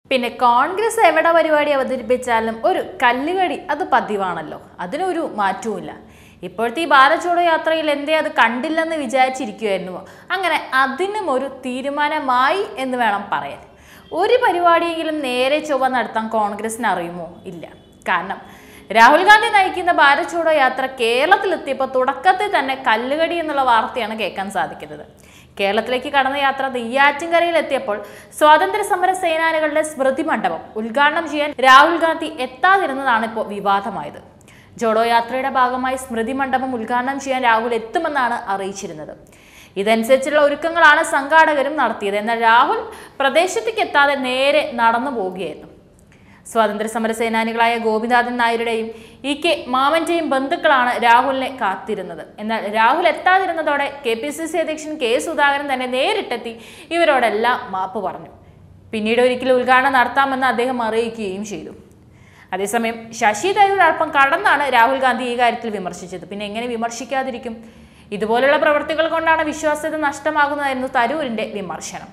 പിന്നെ കോൺഗ്രസ് എവിടെ പരിപാടി അവതരിപ്പിച്ചാലും ഒരു കല്ലുകടി അത് പതിവാണല്ലോ, അതിനൊരു മാറ്റവുമില്ല. ഇപ്പോഴത്തെ ഈ ഭാരത് ജോഡോ യാത്രയിൽ എന്തേ അത് കണ്ടില്ലെന്ന് വിചാരിച്ചിരിക്കുമായിരുന്നുവോ? അങ്ങനെ അതിനും ഒരു തീരുമാനമായി എന്ന് വേണം പറയാൻ. ഒരു പരിപാടിയെങ്കിലും നേരെ ചൊവ്വ നടത്താൻ കോൺഗ്രസിന് അറിയുമോ? ഇല്ല. കാരണം രാഹുൽ ഗാന്ധി നയിക്കുന്ന ഭാരത് ജോഡോ യാത്ര കേരളത്തിലെത്തിയപ്പോൾ തുടക്കത്തിൽ തന്നെ കല്ലുകടി എന്നുള്ള വാർത്തയാണ് കേൾക്കാൻ സാധിക്കുന്നത്. കേരളത്തിലേക്ക് കടന്ന യാത്ര നെയ്യാറ്റിൻകരയിൽ എത്തിയപ്പോൾ സ്വാതന്ത്ര്യ സമര സേനാനികളുടെ സ്മൃതി മണ്ഡപം ഉദ്ഘാടനം ചെയ്യാൻ രാഹുൽ ഗാന്ധി എത്താതിരുന്നതാണ് ഇപ്പോൾ വിവാദമായത്. ജോഡോ യാത്രയുടെ ഭാഗമായി സ്മൃതി മണ്ഡപം ഉദ്ഘാടനം ചെയ്യാൻ രാഹുൽ എത്തുമെന്നാണ് അറിയിച്ചിരുന്നത്. ഇതനുസരിച്ചുള്ള ഒരുക്കങ്ങളാണ് സംഘാടകരും നടത്തിയത്. എന്നാൽ രാഹുൽ പ്രദേശത്തേക്ക് എത്താതെ നേരെ നടന്നു പോവുകയായിരുന്നു. സ്വാതന്ത്ര്യ സമര സേനാനികളായ ഗോപിനാഥൻ നായരുടെയും ഇ.കെ. മാമന്റെയും ബന്ധുക്കളാണ് രാഹുലിനെ കാത്തിരുന്നത്. എന്നാൽ രാഹുൽ എത്താതിരുന്നതോടെ KPCC അധ്യക്ഷൻ K. സുധാകരൻ തന്നെ നേരിട്ടെത്തി ഇവരോടെല്ലാം മാപ്പ് പറഞ്ഞു. പിന്നീട് ഒരിക്കലും ഉദ്ഘാടനം നടത്താമെന്ന് അദ്ദേഹം അറിയിക്കുകയും ചെയ്തു. അതേസമയം ശശി തരൂർ അല്പം കടന്നാണ് രാഹുൽ ഗാന്ധി ഈ കാര്യത്തിൽ വിമർശിച്ചത്. പിന്നെ എങ്ങനെ വിമർശിക്കാതിരിക്കും? ഇതുപോലുള്ള പ്രവൃത്തികൾ കൊണ്ടാണ് വിശ്വാസ്യത നഷ്ടമാകുന്നതായിരുന്നു തരൂരിന്റെ വിമർശനം.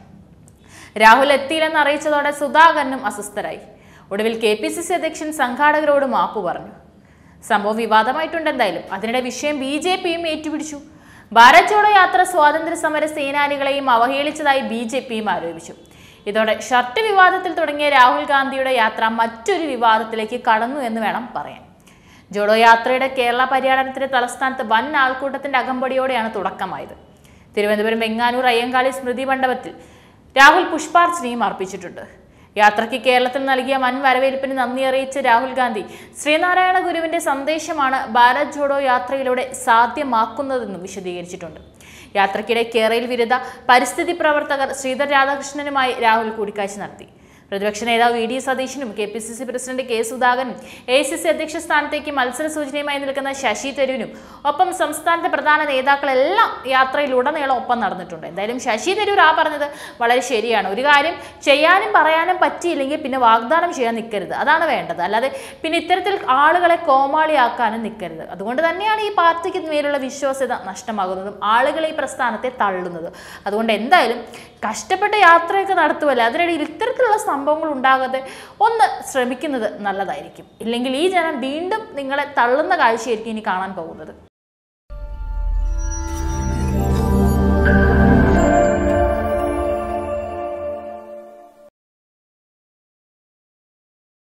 രാഹുൽ എത്തിയില്ലെന്ന് അറിയിച്ചതോടെ സുധാകരനും അസ്വസ്ഥരായി. ഒടുവിൽ KPCC അധ്യക്ഷൻ സംഘാടകരോട് മാപ്പ് പറഞ്ഞു. സംഭവം വിവാദമായിട്ടുണ്ട്. എന്തായാലും അതിനിടെ വിഷയം BJPയും ഏറ്റുപിടിച്ചു. ഭാരത് ജോഡോ യാത്ര സ്വാതന്ത്ര്യ സമര സേനാനികളെയും അവഹേളിച്ചതായി BJPയും ആരോപിച്ചു. ഇതോടെ ഷർട്ട് വിവാദത്തിൽ തുടങ്ങിയ രാഹുൽ ഗാന്ധിയുടെ യാത്ര മറ്റൊരു വിവാദത്തിലേക്ക് കടന്നു എന്ന് വേണം പറയാൻ. ജോഡോ യാത്രയുടെ കേരള പര്യടനത്തിന്റെ തലസ്ഥാനത്ത് വൻ ആൾക്കൂട്ടത്തിന്റെ അകമ്പടിയോടെയാണ് തുടക്കമായത്. തിരുവനന്തപുരം വെങ്ങാനൂർ അയ്യങ്കാളി സ്മൃതി മണ്ഡപത്തിൽ രാഹുൽ പുഷ്പാർച്ചനയും അർപ്പിച്ചിട്ടുണ്ട്. യാത്രയ്ക്ക് കേരളത്തിൽ നൽകിയ വൻ വരവേൽപ്പിന് നന്ദി അറിയിച്ച രാഹുൽ ഗാന്ധി ശ്രീനാരായണ ഗുരുവിന്റെ സന്ദേശമാണ് ഭാരത് ജോഡോ യാത്രയിലൂടെ സാധ്യമാക്കുന്നതെന്നും വിശദീകരിച്ചിട്ടുണ്ട്. യാത്രയ്ക്കിടെ കേരളയിൽ വിരുദ്ധ പരിസ്ഥിതി പ്രവർത്തകർ ശ്രീധർ രാധാകൃഷ്ണനുമായി രാഹുൽ കൂടിക്കാഴ്ച നടത്തി. പ്രതിപക്ഷ നേതാവ് VD സതീശനും KPCC പ്രസിഡന്റ് K. സുധാകരനും AICC അധ്യക്ഷ സ്ഥാനത്തേക്ക് മത്സര സൂചനയുമായി നിൽക്കുന്ന ശശി തരൂരും ഒപ്പം സംസ്ഥാനത്തെ പ്രധാന നേതാക്കളെല്ലാം യാത്രയിലുടനീളം ഒപ്പം നടന്നിട്ടുണ്ട്. എന്തായാലും ശശി തരൂർ പറഞ്ഞത് വളരെ ശരിയാണ്. ഒരു കാര്യം ചെയ്യാനും പറയാനും പറ്റിയില്ലെങ്കിൽ പിന്നെ വാഗ്ദാനം ചെയ്യാൻ നിൽക്കരുത്, അതാണ് വേണ്ടത്. അല്ലാതെ പിന്നെ ഇത്തരത്തിൽ ആളുകളെ കോമാളിയാക്കാനും നിൽക്കരുത്. അതുകൊണ്ട് തന്നെയാണ് ഈ പാർട്ടിക്ക് മേലുള്ള വിശ്വാസ്യത നഷ്ടമാകുന്നതും ആളുകൾ ഈ പ്രസ്ഥാനത്തെ തള്ളുന്നതും. അതുകൊണ്ട് എന്തായാലും കഷ്ടപ്പെട്ട യാത്രയൊക്കെ നടത്തുമല്ലോ, അതിനിടയിൽ ഇത്തരത്തിലുള്ള സംഭവങ്ങൾ ഉണ്ടാകാതെ ഒന്ന് ശ്രമിക്കുന്നത് നല്ലതായിരിക്കും. ഇല്ലെങ്കിൽ ഈ ജനം വീണ്ടും നിങ്ങളെ തള്ളുന്ന കാഴ്ചയായിരിക്കും ഇനി കാണാൻ പോകുന്നത്.